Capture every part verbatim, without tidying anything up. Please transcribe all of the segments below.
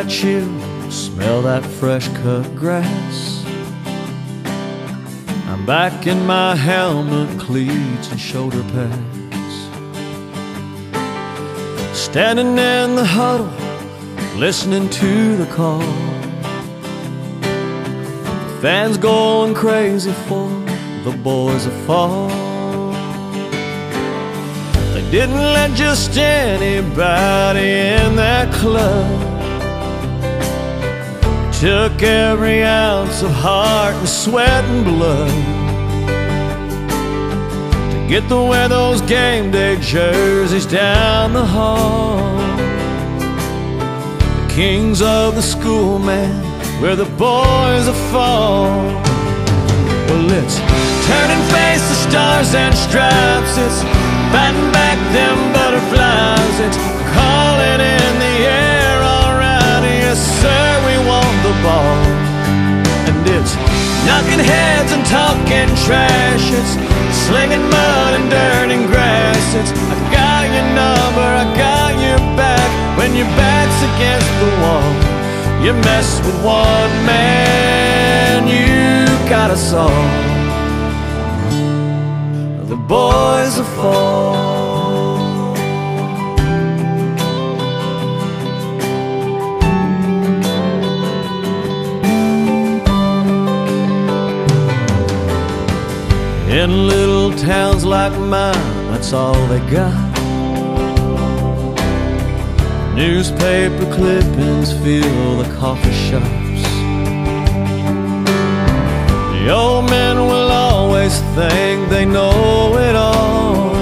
that chill, smell that fresh cut grass. I'm back in my helmet, cleats and shoulder pads, standing in the huddle, listening to the call. The fans going crazy for the boys that fall. They didn't let just anybody in that club. They took every ounce of heart and sweat and blood to get to wear those game day jerseys down the hall. The kings of the school, man, where the boys will fall. Well, it's turn and face the stars and stripes. It's fighting back them butterflies. It's calling in the air, alright, yes sir, we want the ball. And it's knocking heads and talking trash. It's slinging mud and dirt and grass. It's I got your number, I got your back. When your back's against the wall, you mess with one man, you got us all. The boys will fall. In little towns like mine, that's all they got. Newspaper clippings fill the coffee shops. The old men will always think they know it all.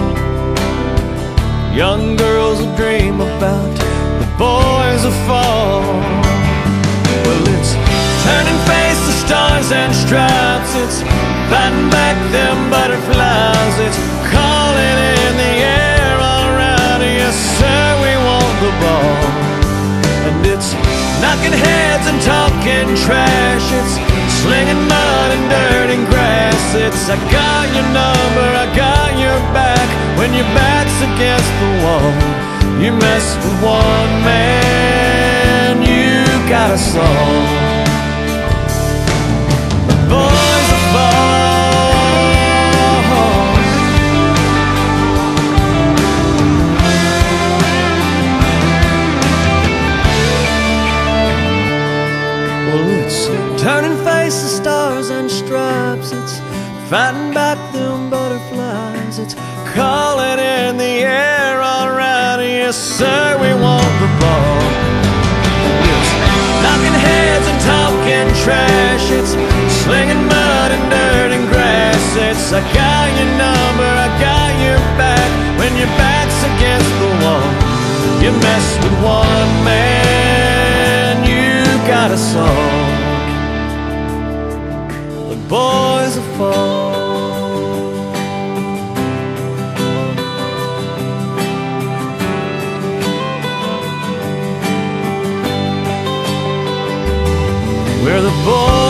Young girls will dream about the boys will fall. Well, it's turn and face the stars and stripes. It's fighting back them butterflies. It's calling in the air, alright, yes sir, we want the ball. And it's knocking heads and talking trash. It's slinging mud and dirt and grass. It's I got your number, I got your back. When your back's against the wall, you mess with one man, you got us all. The boys will fall. Turn and face the stars and stripes. It's fighting back them butterflies. It's calling in the air, alright, yes sir, we want the ball. It's knocking heads and talking trash. It's slinging mud and dirt and grass. It's I got your number, I got your back. When your back's against the wall, you mess with one man, you got us all. Boys will fall. We're the boys.